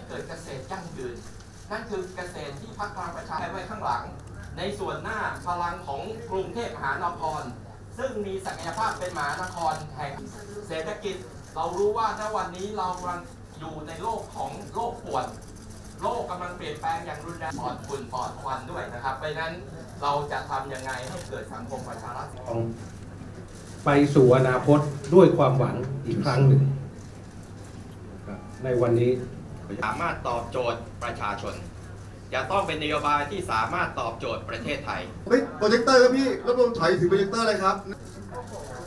เกิดเกษตรยั่งยืนนั่นคือเกษตรที่พรรคพลังประชารัฐไว้ข้างหลังในส่วนหน้าพลังของกรุงเทพมหานครซึ่งมีศักยภาพเป็นมหานครแห่งเศรษฐกิจเรารู้ว่าณวันนี้เรากำลังอยู่ในโลกของโลกป่วนโลกกำลังเปลี่ยนแปลงอย่างรุนแรงปลอดฝุ่นปลอดควันด้วยนะครับเพราะฉะนั้นเราจะทำยังไงให้เกิดสังคมประชารัฐไปสู่อนาคตด้วยความหวังอีกครั้งหนึ่งในวันนี้สามารถตอบโจทย์ประชาชนจะต้องเป็นนโยบายที่สามารถตอบโจทย์ประเทศไทยโปรเจคเตอร์ครับพี่รบกวนถอยถึงโปรเจคเตอร์เลยครับ